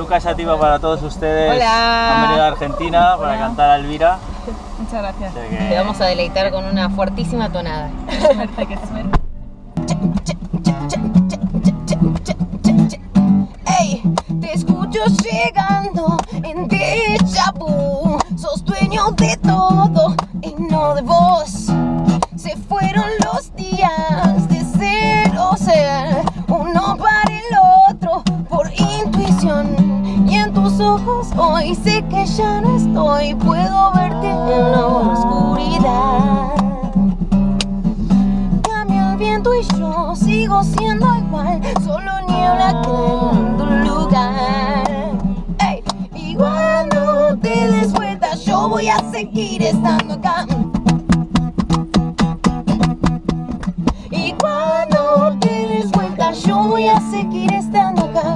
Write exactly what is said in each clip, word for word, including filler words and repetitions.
Peluca Sativa para todos ustedes. Hola. Han venido a Argentina para Hola. cantar a Elvira. Muchas gracias. O sea que- Te vamos a deleitar con una fuertísima tonada. Qué suerte, qué suerte. Ey, te escucho llegando en déjà vu. Sos dueño de todo y no de vos. Se fueron los días de ser o ser uno para el otro por intuición. Y en tus ojos hoy sé que ya no estoy. Puedo verte en la oscuridad. Cambia el viento y yo sigo siendo igual. Solo niebla en tu lugar. Ey, y cuando te des vuelta yo voy a seguir estando acá. Y cuando te des vuelta yo voy a seguir estando acá.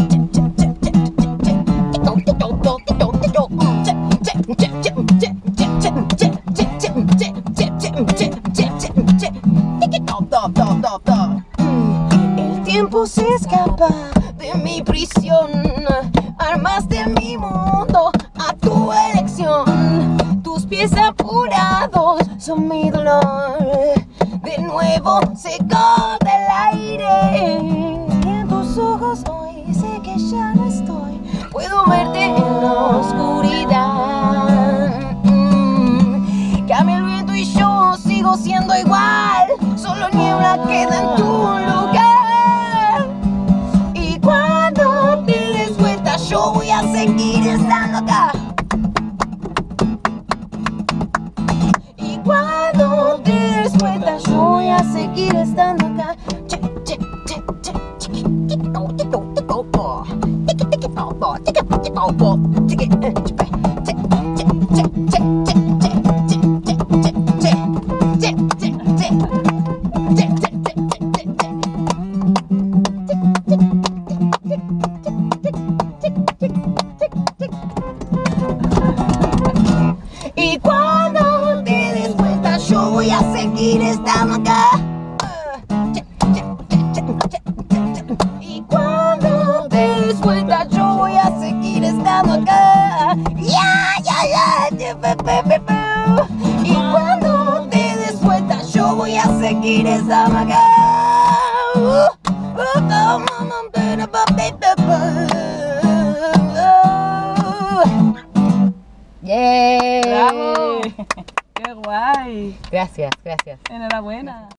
El tiempo se escapa de mi prisión. Armaste mi mundo a tu elección. Tus pies apurados son mi dolor. De nuevo seco del aire. Y en tus ojos hoy sé que ya no estoy. Puedo verte en la oscuridad. Mm. Cambia el viento y yo sigo siendo igual. Solo niebla queda en tu lugar. Y cuando te des vuelta yo voy a seguir estando acá. Y cuando te des vuelta yo voy a seguir estando acá. Che, che, che, che, chiqui, chiqui, to, chiqui, to, chiqui, to, po. Chiqui, chiqui, to, po, chiqui, chiqui, to, po. Chiqui, eh, chipe. Che, che, che, che, che, che, che, che, che, che, che, che, che, y cuando te des vuelta yo voy a seguir estando acá. Y cuando te des vuelta yo voy a seguir estando acá. Ya, ya, ya. Y cuando te des vuelta yo voy a seguir estando acá. ¡Yeah! ¡Bravo! ¡Qué guay! Gracias, gracias. Enhorabuena.